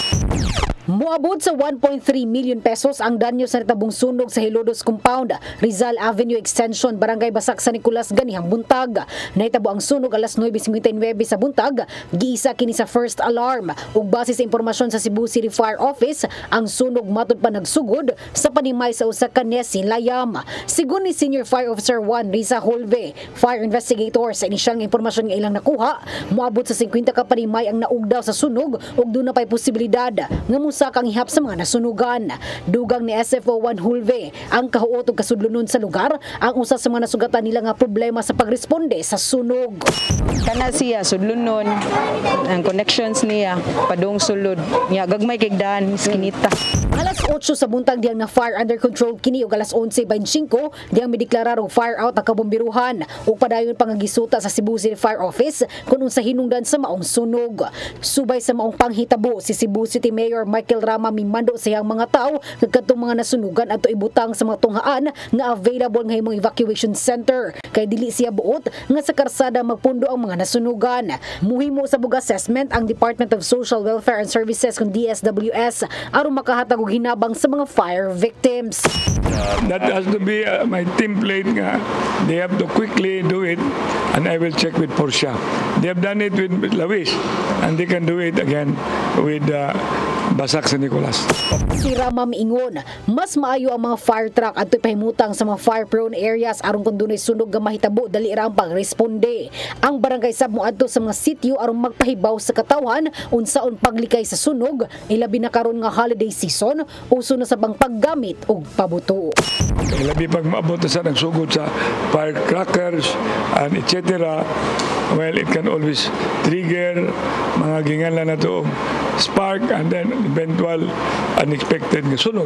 Moabot sa 1.3 million pesos ang danyo sa natabong sunog sa Hilodos Compound, Rizal Avenue Extension, Barangay Basak sa Nicolas ganihang buntag. Nahitabo ang sunog alas 9:59 sa buntag, giisa kini sa first alarm. Ug base sa impormasyon sa Cebu City Fire Office, ang sunog matud pa nagsugod sa panimay sa usa ka nesin layam. Sigun ni Senior Fire Officer 1 Risa Holve, fire investigator, sa inisyal nga impormasyon nga ilang nakuha, moabot sa 50 ka panimay ang naugdaw sa sunog ug doon na pa'y posibilidad nga sa kang ihap sa mga nasunugan. Dugang ni SFO1 Hulve, ang kahuot ug kasudlunon sa lugar, ang usa sa mga nasugatan nila nga problema sa pagresponde sa sunog. Kana siya sudlunon, ang connections niya padung sulod nya gagmay kigdan iskinita. Alas 8 sa buntag diyang na fire under control kini ug alas 11:25 diyang mideklarar og fire out ang kabombiruhan ug padayon pangagisuta sa Cebu City Fire Office kun unsa hinungdan sa maong sunog. Subay sa maong panghitabo si Cebu City Mayor Michael Rama mimando sa iyang mga tao kadtong mga nasunugan adto ibutang sa mga tunghaan nga available nga himong evacuation center kay dili siya buot nga sa karsada magpundo ang mga nasunugan. Muhimo sa bug assessment ang Department of Social Welfare and Services kung DSWS aron makahatag og hinabang sa mga fire victims. That has to be my template nga. They have to quickly do it and I will check with Porsche. They have done it with Lawis and they can do it again with Basak sa Nicolas. Si Rama miingon, mas maayo ang mga fire truck at ipahimutang sa mga fire-prone areas aron kung dunay sunog nga mahitabo dali ra ang pagresponde. Ang barangay sab moadto sa mga sitio aron magpahibaw sa katawhan unsaon paglikay sa sunog, ilabi na karon nga holiday season, uso na sa bang paggamit og pabuto. Labi pag maabot sa nagsugod sa firecrackers and etc. Well, it can always trigger mga gingalan na to spark and then eventual unexpected nga sunog.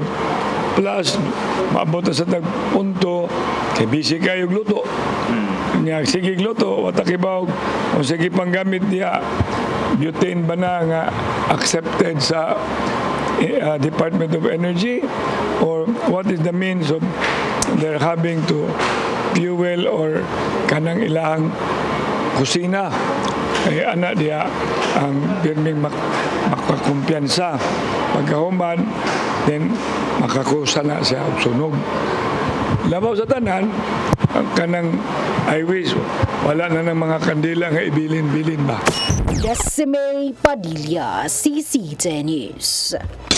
Plus, maabot sa nagpunto, kay busy kayo gluto. Nga, sige gluto, watakibaw, kung sige panggamit niya, butane ba na nga accepted sa Department of Energy, or what is the means of they're having to fuel or kanang ilang kusina. Ay anak dia ang pirming makakumpiyansa. Pagkahuman, then makakusa na siya og sunog. Labaw sa tanan, ang kanang I wish wala na ng mga kandila nga ibilin-bilin ba. Decime Padilla, CCTV News.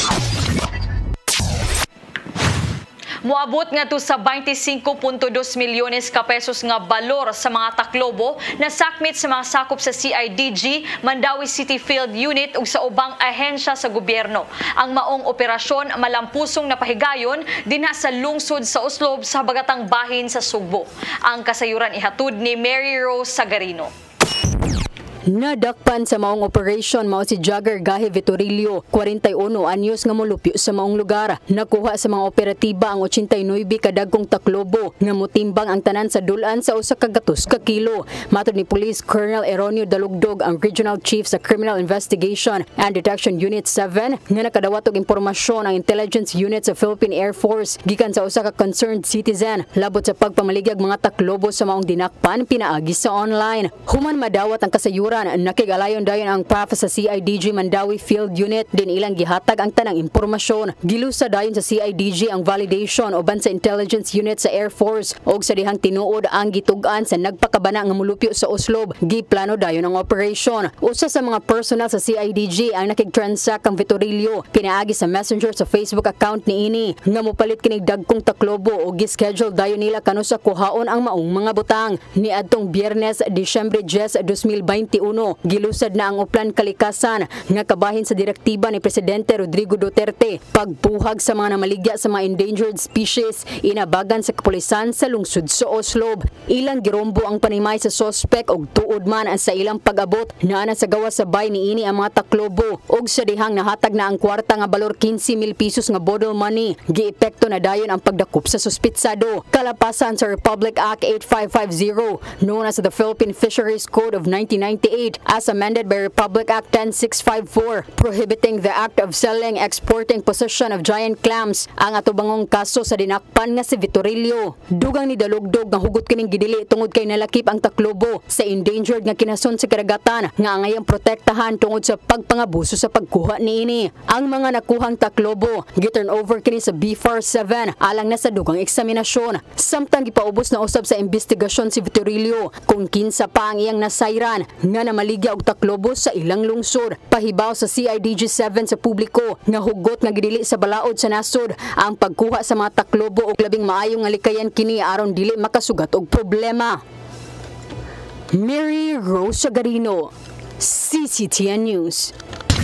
Moabot nga to sa 25.2 milyones ka pesos nga balor sa mga taklobo na sakmit sa mga sakop sa CIDG, Mandawi City Field Unit ug sa ubang ahensya sa gobyerno. Ang maong operasyon malampusong napahigayon dinha sa lungsod sa Oslob sa habagatang bahin sa Sugbo. Ang kasayuran ihatod ni Mary Rose Sagarino. Nadakpan sa maong operation mao si Jagger Gahe Vitorilio, 41 anyos nga molupyo sa maong lugar. Nakuha sa mga operatiba ang 89 kadagkong taklobo nga motimbang ang tanan sa dulan sa usa ka gatos ka kilo. Matod ni Police Colonel Eronio Dalugdog, ang Regional Chief sa Criminal Investigation and Detection Unit 7, nga nakadawat og impormasyon ang Intelligence Unit sa Philippine Air Force gikan sa usa ka concerned citizen labot sa pagpamaligyag mga taklobo sa maong dinakpan pinaagi sa online. Human madawat ang kasayuran kasayuran nakigalayon dayon ang PAF sa CIDG Mandawi Field Unit din ilang gihatag ang tanang impormasyon. Gilusa dayon sa CIDG ang validation uban sa intelligence unit sa Air Force og sa dihang tinuod ang gitug-an sa nagpakabana nga mulupyo sa Oslob. Giplano dayon ang operation. Usa sa mga personnel sa CIDG ang nakig-transact ang Vitorilio pinaagi sa messenger sa Facebook account ni ini nga mopalit kining dagkong taklobo o gi-schedule dayon nila kano sa kuhaon ang maong mga butang. Niadtong Biyernes, Disyembre 10, 2021, gilusad na ang uplan kalikasan nga kabahin sa direktiba ni Presidente Rodrigo Duterte pagbuhag sa mga namaligya sa mga endangered species inabagan sa kapulisan sa lungsod sa Oslob. Ilang girombo ang panimay sa sospek og tuod man sa ilang pag-abot na sa gawa sabay ni ini ang mga taklobo og sa dihang nahatag na ang kwarta nga balor 15,000 pesos nga bodle money. Giepekto na dayon ang pagdakop sa suspitsado. Kalapasan sa Republic Act 8550 known as the Philippine Fisheries Code of 1998 as amended by Republic Act 10654 prohibiting the act of selling, exporting, possession of giant clams ang atubangong kaso sa dinakpan nga si Vitorilio. Dugang ni dalugdog nga hugot kining gidili tungod kay nalakip ang taklobo sa endangered nga kinason sa karagatan nga angayang protektahan tungod sa pagpangabuso sa pagkuha niini. Ang mga nakuhang taklobo giturn over kini sa BFAR 7 alang na sa dugang eksaminasyon. Samtang gipaubos na usab sa investigasyon si Vitorilio kung kinsa pa ang iyang nasayran nga namaligya og taklobo sa ilang lungsod. Pahibaw sa CIDG 7 sa publiko nga hugot nga gidili sa balaod sa nasod ang pagkuha sa mga taklobo og labing maayong nga likayan kini aron dili makasugat og problema. Mary Rose Sagarino, CCTN News.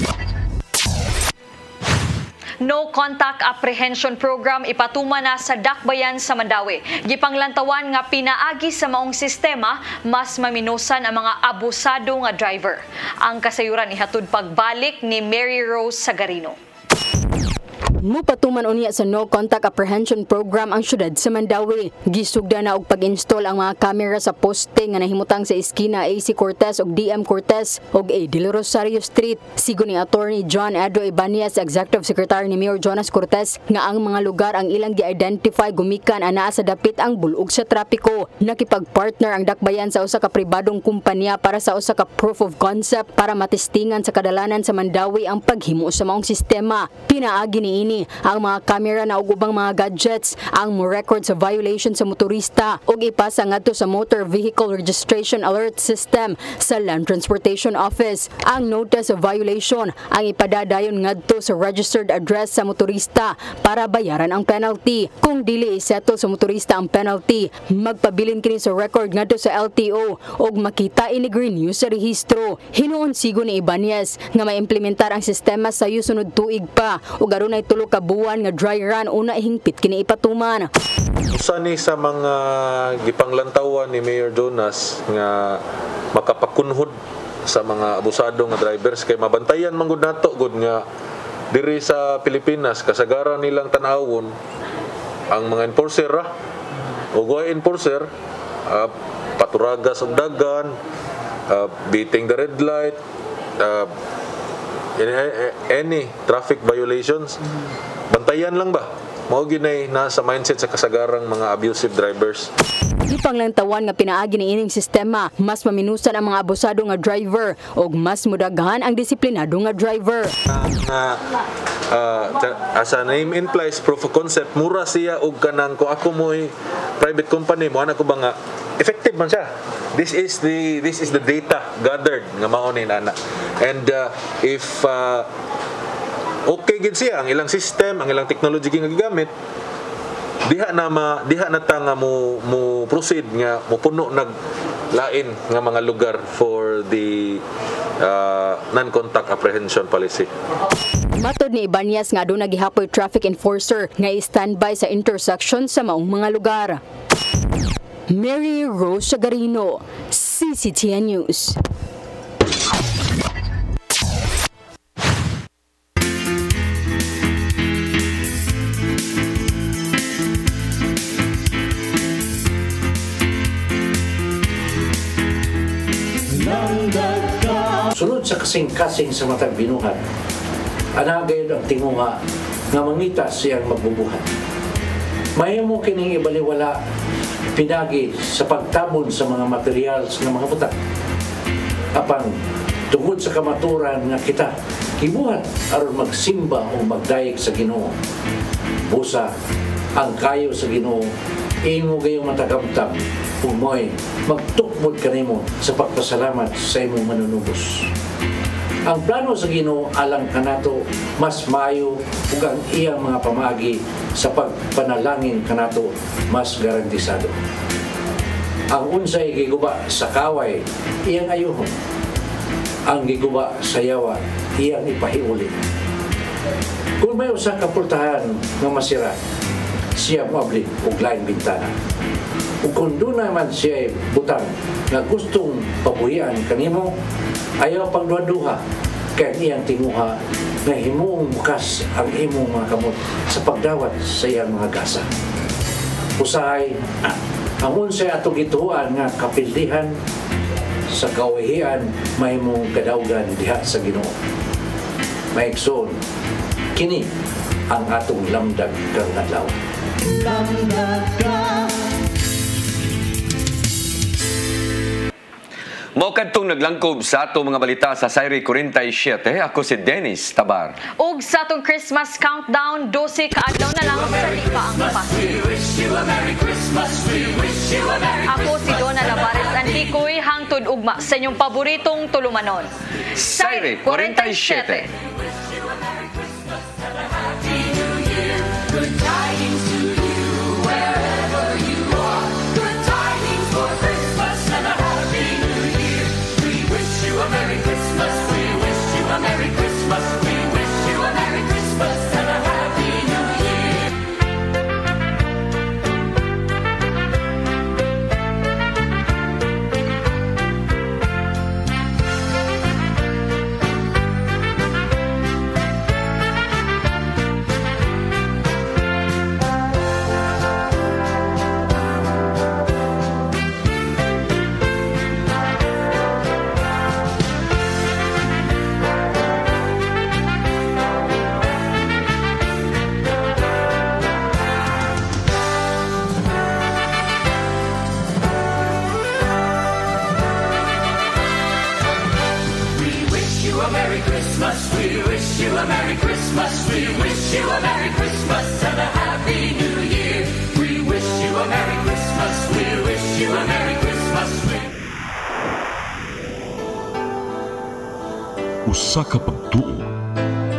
No Contact Apprehension Program ipatuma na sa Dakbayan sa Mandawi. Gipanglantawan nga pinaagi sa maong sistema, mas maminosan ang mga abusado nga driver. Ang kasayuran ihatod pagbalik ni Mary Rose Sagarino. Mupatuman unya sa No Contact Apprehension Program ang syudad sa Mandawi. Gisugda na og pag-install ang mga kamera sa poste nga nahimutang sa eskina AC Cortez ug DM Cortez ug A. De Rosario Street. Sigon ni Attorney John Edo Ibanez, Executive Secretary ni Mayor Jonas Cortez, nga ang mga lugar ang ilang gi-identify gumikan anaa sa dapit ang bulog sa trapiko. Nakipag-partner ang Dakbayan sa usa ka pribadong kumpanya para sa usa ka proof of concept para matestingan sa kadalanan sa Mandawi ang paghimo sa maong sistema. Pinaagi ni ang mga kamera na ug ubang mga gadgets ang mo record sa violation sa motorista ug ipasa ngadto sa Motor Vehicle Registration Alert System sa Land Transportation Office. Ang notice of violation ang ipadadayon ngadto sa registered address sa motorista para bayaran ang penalty. Kung dili isettle sa motorista ang penalty, magpabilin kini sa record ngadto sa LTO ug makita ini renew sa rehistro. Hinuon sigon ni Ibanez nga maimplementar ang sistema sa sunod tuig pa ug aron ay tulo ka buwan nga dry run una hingpit kini ipatuman. Usa ni sa mga gipanglantawan ni Mayor Jonas nga makapakunhod sa mga abusado nga drivers kay mabantayan man gud nato gud nga diri sa Pilipinas kasagaran nilang tan-awon ang mga enforcer ug wa enforcer paturagas og dagan, beating the red light, any traffic violations. Bantayan lang ba? Mao ginay nasa mindset sa kasagarang mga abusive drivers. Ipanglantawan nga pinaagi ni ining sistema, mas maminusan ang mga abusado nga driver ug mas mudaghan ang disiplinado nga driver. As a name implies, proof of concept, mura siya og kanang ko ako mo'y private company mo ana ko ba nga effective man siya. This is the data gathered nga mao ni nana. And if okay gid siya ang ilang system, ang ilang technology nga gigamit, diha na ta nga mo proceed nga mo puno naglain nga mga lugar for the non-contact apprehension policy. Matod ni Ibanez nga aduna gihapoy traffic enforcer nga i-standby sa intersection sa maong mga lugar. Mary Rose Sagarino, CCTN News. Sunod sa kasing-kasing sa matag binuhat, anagay ang tingunga nga mangitas siyang magbubuhat. Mahimo kining ibaliwala pinagi sa pagtabon sa mga materials ng mga butak. apan tungod sa kamaturan nga kita gibuhat aron magsimba o magdayeg sa Ginoo. Busa ang kayo sa Ginoo imo gayong matagamtam ug mo'y magtukmod kanimo sa pagpasalamat sa imong manunubos. Ang plano sa Ginoo alang kanato mas maayo ug ang iyang mga pamaagi sa pagpanalangin kanato mas garantisado. Ang unsay giguba sa kaway iyang ayuhon. Ang giguba sa yawa iyang ipahiuli. Kung may usa ka pultahan nga masira, siya moabli og laing bintana. Ug kung doon naman siya butang nga gustong pabuhian kanimo, ayaw pagduha-duha kay iyang tinguha nga himuong bukas ang imong mga kamot sa pagdawat sa iyang mga gasa. Usahay, ang unsay ato gituan nga kapildihan sa kawahian mahimong kadawgan diha sa Ginoo. Maigsoon, kini ang atong lamdag karong adlaw. Mao kadtong naglangkob sa ato mga balita sa Sayri 47. Ako si Dennis Tabar. Ug sa atong Christmas countdown, 12 ka adlaw na lang sa lipa ang Pasko. Ako si Donna Lavares Antikoy, hangtod ugma sa inyong paboritong tulumanon. Sayri 47. Good tidings to you wherever you are. Good tidings for Christmas and a Happy New Year. We wish you a Merry Christmas. We wish you a Merry Christmas. We wish you a Merry Christmas and a Happy New Year. We wish you a Merry Christmas. We wish you a Merry Christmas and a Happy New Year. We wish you a Merry Christmas. We wish you a Merry Christmas. Usa ka pagtuo